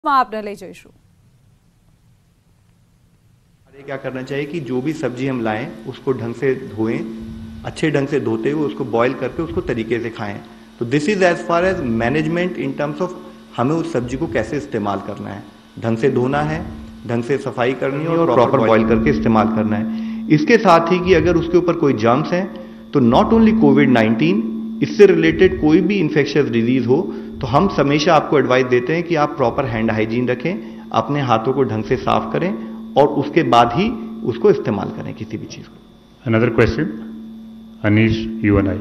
आपने ले जईशु। क्या करना चाहिए कि जो भी सब्जी हम लाएं उसको ढंग से धोएं, अच्छे ढंग से धोते हुए उसको बॉईल करके उसको तरीके से खाएं। तो this is as far as management in terms of हमें उस सब्जी को कैसे इस्तेमाल करना है, ढंग से धोना है, ढंग से सफाई करनी है और प्रॉपर बॉईल करके इस्तेमाल करना है। इसके साथ ही कि अगर उसके ऊपर कोई जर्म्स हैं तो नॉट ओनली कोविड-19, इससे रिलेटेड कोई भी इन्फेक्शियस डिजीज हो तो हम हमेशा आपको एडवाइस देते हैं कि आप प्रॉपर हैंड हाइजीन रखें, अपने हाथों को ढंग से साफ करें और उसके बाद ही उसको इस्तेमाल करें किसी भी चीज को। Another question, Anish, you and I.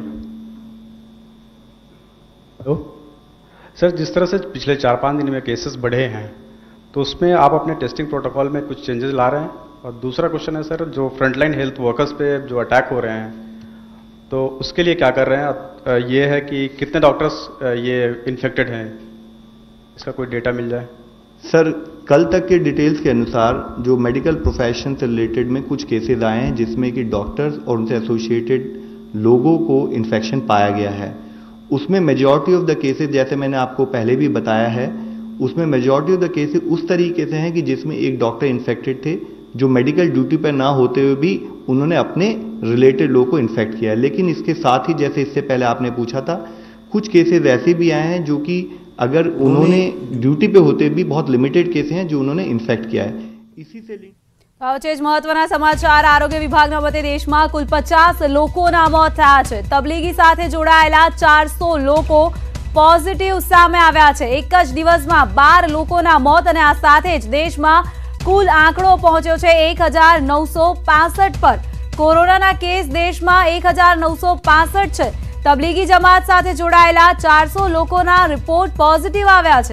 Hello sir, जिस तरह से पिछले 4-5 दिन में केसेस बढ़े हैं तो उसमें आप अपने टेस्टिंग प्रोटोकॉल में कुछ चेंजेस ला रहे हैं? और दूसरा क्वेश्चन है सर, जो फ्रंटलाइन हेल्थ वर्कर्स पे जो अटैक हो रहे हैं तो उसके लिए क्या कर रहे हैं? ये है कि कितने डॉक्टर्स ये इन्फेक्टेड हैं, इसका कोई डेटा मिल जाए। सर, कल तक के डिटेल्स के अनुसार जो मेडिकल प्रोफेशन से रिलेटेड में कुछ केसेस आए हैं जिसमें कि डॉक्टर्स और उनसे एसोसिएटेड लोगों को इन्फेक्शन पाया गया है। उसमें मेजॉरिटी ऑफ द केसेस, जैसे मैंने आपको पहले भी बताया है, उसमें मेजॉरिटी ऑफ द केसेस उस तरीके से हैं कि जिसमें एक डॉक्टर इन्फेक्टेड थे जो मेडिकल ड्यूटी पर ना होते हुए भी उन्होंने अपने रिलेटेड लोगों को इन्फेक्ट किया है। लेकिन इसके साथ ही, जैसे इससे पहले आपने पूछा था, कुछ केसेस ऐसे भी आए हैं जो कि अगर उन्होंने ड्यूटी पे होते भी बहुत लिमिटेड केसेस हैं जो उन्होंने इन्फेक्ट किया है। इसी से महत्वना समाचार। आरोग्य विभागना मते देशમાં કુલ 50 લોકોના મોત થયા છે। તબલીગી સાથે જોડાયેલા 400 લોકો પોઝિટિવ સામે આવ્યા છે। એક જ દિવસમાં 12 લોકોના મોત અને આ સાથે જ દેશમાં કુલ આંકડો પહોંચ્યો છે 1965 પર। કોરોનાના કેસ દેશમાં 1965 છે। તબલીગી જમાત સાથે જોડાયેલા 400 લોકોના રિપોર્ટ પોઝિટિવ આવ્યા છે।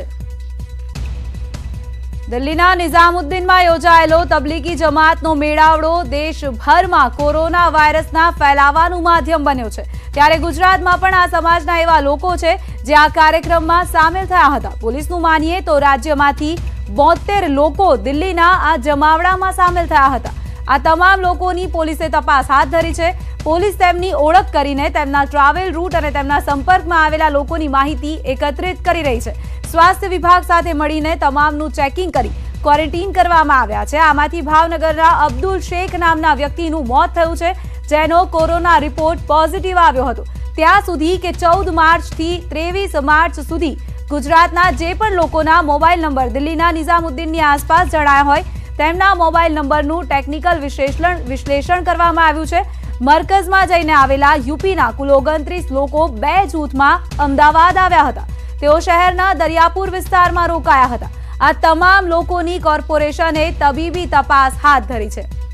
દિલ્હીના નિઝામુદ્દીનમાં યોજાયેલો તબલીગી જમાતનો મેળાવડો દેશભરમાં કોરોના વાયરસના ફેલાવાનું માધ્યમ બન્યો છે। ત્યારે ગુજરાતમાં પણ આ સમાજના એવા લોકો છે જે આ કાર્યક્રમમાં સામેલ થયા હતા। પોલીસનું માનીએ તો રાજ્યમાંથી 72 લોકો દિલ્હીના આ જમાવડામાં સામેલ થયા હતા। આ તમામ લોકોની પોલીસે તપાસ હાથ ધરી છે। પોલીસ તેમની ઓળખ કરીને તેમના ટ્રાવેલ રૂટ અને તેમના સંપર્કમાં આવેલા લોકોની માહિતી એકત્રિત કરી રહી છે। स्वास्थ्य विभाग साथे मळीने तमामनुं चेकिंग करी क्वोरंटीन करवामां आव्या छे। आमांथी भावनगरना अब्दुल शेख नामना व्यक्तिनुं मौत थयुं छे जेनो कोरोना रिपोर्ट पॉजिटिव आव्यो हतो। त्यां सुधी के 14 मार्च थी 23 मार्च सुधी गुजरातना जे पण लोकोना मोबाइल नंबर दिल्हीना निजामुद्दीननी आसपास जणाया होय तेमना मोबाइल नंबरनुं टेक्निकल विश्लेषण करवामां आव्युं छे। मरकजमां जईने आवेला यूपीना कुल 29 लोको 2 जूथमां अमदावाद आव्या हता। तेओ शहरना दरियापुर विस्तारमां रोकाया हता। आ तमाम लोकोनी कोर्पोरेशने तबीबी तपास हाथ धरी छे।